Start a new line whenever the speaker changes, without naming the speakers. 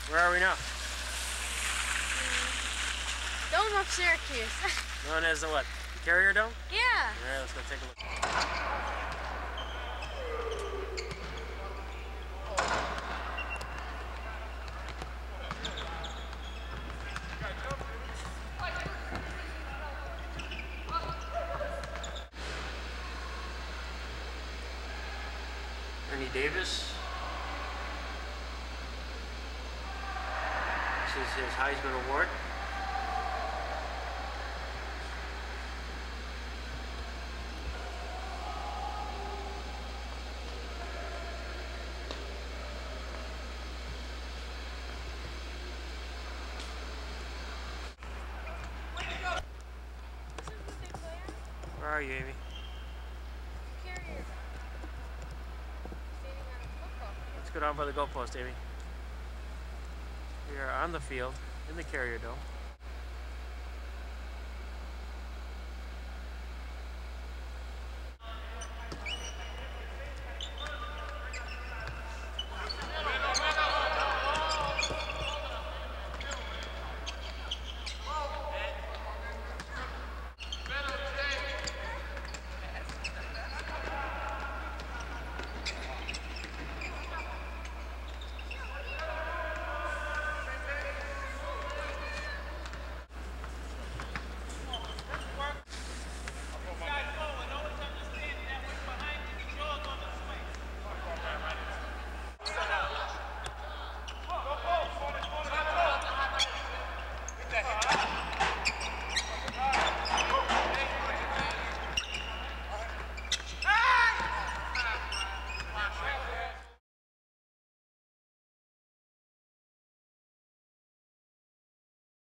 Where are we now?
Dome of Syracuse.
Known as the what? Carrier Dome?
Yeah.
Alright, let's go take a look. Ernie Davis. This is his Heisman Award. Where are you, Amy?
Carrier. Standing on a football field.
Let's go down by the goalpost, Amy. We are on the field in the Carrier Dome.